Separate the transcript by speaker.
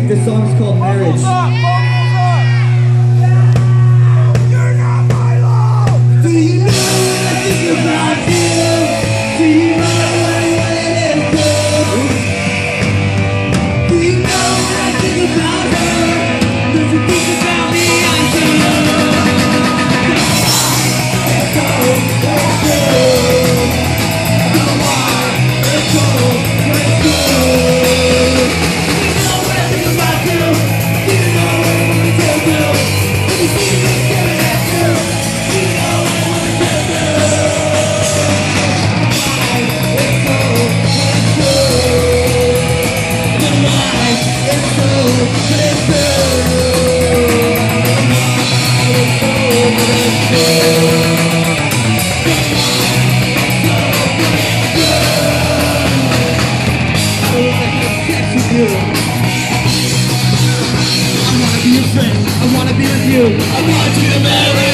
Speaker 1: This song is called Marriage.
Speaker 2: You're not my love.
Speaker 1: Do you know what I think about you? Do you know what it is good? Do you know what I think about her? Does it think about me? I do. I wanna be with you. I want you to marry.